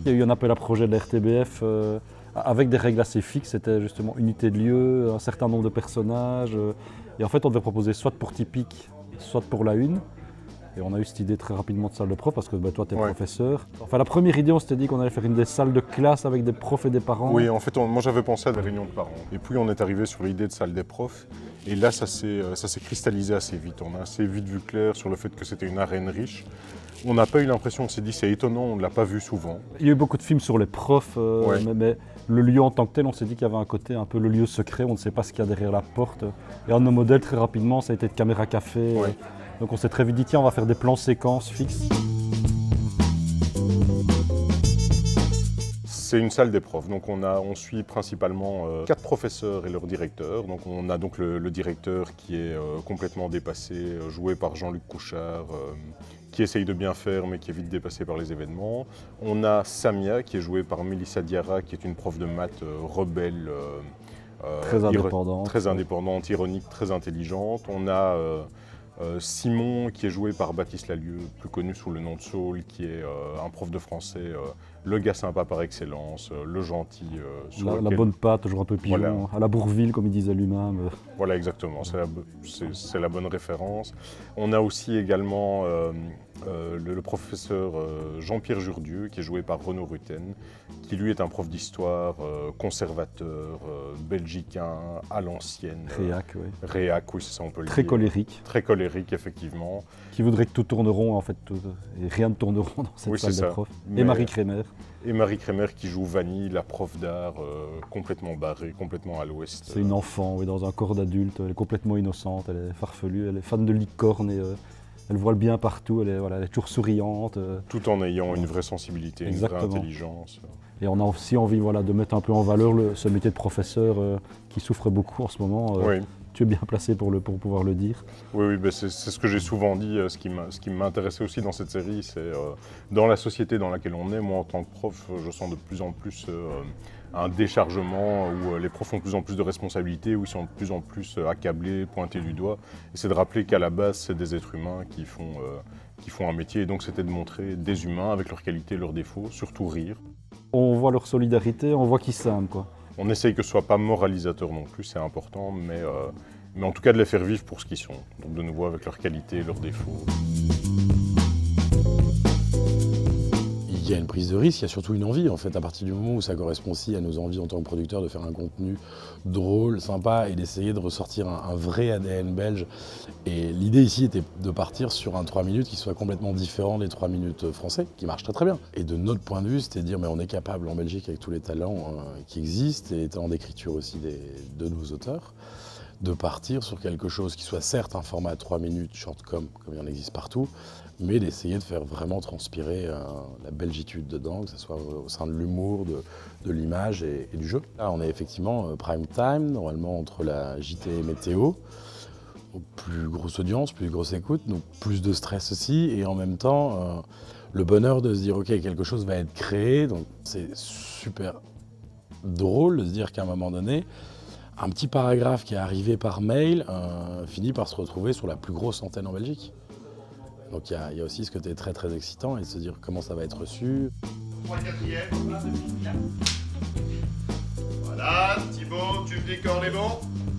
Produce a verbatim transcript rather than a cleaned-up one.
Il y a eu un appel à projet de la R T B F euh, avec des règles assez fixes. C'était justement unité de lieu, un certain nombre de personnages. Euh, et en fait, on devait proposer soit pour Typique, soit pour la Une. Et on a eu cette idée très rapidement de salle de prof parce que bah, toi, tu es ouais. professeur. Enfin, la première idée, on s'était dit qu'on allait faire une des salles de classe avec des profs et des parents. Oui, en fait, on, moi j'avais pensé à des réunions de parents. Et puis on est arrivé sur l'idée de salle des profs. Et là, ça s'est cristallisé assez vite. On a assez vite vu clair sur le fait que c'était une arène riche. On n'a pas eu l'impression, on s'est dit c'est étonnant, on ne l'a pas vu souvent. Il y a eu beaucoup de films sur les profs, euh, ouais. mais, mais le lieu en tant que tel, on s'est dit qu'il y avait un côté un peu le lieu secret, on ne sait pas ce qu'il y a derrière la porte. Et un de nos modèles, très rapidement, ça a été de caméra café. Ouais. Euh, Donc on s'est très vite dit, tiens, on va faire des plans séquences fixes. C'est une salle des profs, donc on, a, on suit principalement euh, quatre professeurs et leur directeur. Donc on a donc le, le directeur qui est euh, complètement dépassé, euh, joué par Jean-Luc Couchard, euh, qui essaye de bien faire mais qui est vite dépassé par les événements. On a Samia qui est jouée par Mélissa Diarra, qui est une prof de maths euh, rebelle, euh, euh, très indépendante, très indépendante, ironique, très intelligente. On a euh, Euh, Simon, qui est joué par Baptiste Lalieu, plus connu sous le nom de Saul, qui est euh, un prof de français, euh, le gars sympa par excellence, euh, le gentil. Euh, la, lequel... la bonne patte, toujours un peu pigeon, voilà. À la Bourville, comme il disait lui-même. Voilà, exactement, c'est la, la bonne référence. On a aussi également euh, euh, le, le professeur euh, Jean-Pierre Jourdieu, qui est joué par Renaud Rutten, qui lui est un prof d'histoire, euh, conservateur, euh, belgicain, à l'ancienne. Réac, oui. Réac, oui, c'est ça, on peut le Très dire. colérique. Très colérique, effectivement. Qui voudrait que tout tourne rond, en fait, tout, et rien ne tourne rond dans cette oui, salle de prof. Mais... Et Marie Crémer. Et Marie Crémer qui joue Vanille, la prof d'art, euh, complètement barrée, complètement à l'ouest. C'est une enfant, oui, dans un corps d'adulte, elle est complètement innocente, elle est farfelue, elle est fan de licorne et euh, elle voit le bien partout, elle est, voilà, elle est toujours souriante. Euh. Tout en ayant une vraie sensibilité, Exactement. Une vraie intelligence. Et on a aussi envie voilà, de mettre un peu en valeur le, ce métier de professeur euh, qui souffre beaucoup en ce moment. Euh, oui. Tu es bien placé pour, le, pour pouvoir le dire. Oui, oui ben c'est ce que j'ai souvent dit. Ce qui m'intéressait aussi dans cette série, c'est euh, dans la société dans laquelle on est, moi en tant que prof, je sens de plus en plus euh, un déchargement où les profs ont de plus en plus de responsabilités, où ils sont de plus en plus accablés, pointés du doigt. Et c'est de rappeler qu'à la base, c'est des êtres humains qui font, euh, qui font un métier. Et donc c'était de montrer des humains avec leurs qualités, leurs défauts, surtout rire. On voit leur solidarité, on voit qu'ils s'aiment, quoi. On essaye que ce ne soit pas moralisateur non plus, c'est important, mais, euh, mais en tout cas de les faire vivre pour ce qu'ils sont. Donc de nouveau avec leurs qualités et leurs défauts. Il y a une prise de risque, il y a surtout une envie en fait, à partir du moment où ça correspond aussi à nos envies en tant que producteurs de faire un contenu drôle, sympa et d'essayer de ressortir un, un vrai A D N belge. Et l'idée ici était de partir sur un trois minutes qui soit complètement différent des trois minutes français, qui marche très très bien. Et de notre point de vue, c'était de dire mais on est capable en Belgique avec tous les talents euh, qui existent et les talents d'écriture aussi des, de nos auteurs, de partir sur quelque chose qui soit certes un format trois minutes short-com, comme il en existe partout, mais d'essayer de faire vraiment transpirer euh, la belgitude dedans, que ce soit au sein de l'humour, de, de l'image et, et du jeu. Là, on est effectivement euh, prime time, normalement entre la J T et météo, plus grosse audience, plus grosse écoute, donc plus de stress aussi, et en même temps, euh, le bonheur de se dire, ok, quelque chose va être créé, donc c'est super drôle de se dire qu'à un moment donné, un petit paragraphe qui est arrivé par mail euh, finit par se retrouver sur la plus grosse antenne en Belgique. Donc il y, y a aussi ce côté très très excitant et de se dire comment ça va être reçu. Voilà, Thibaut, tu me dis qu'on est bon?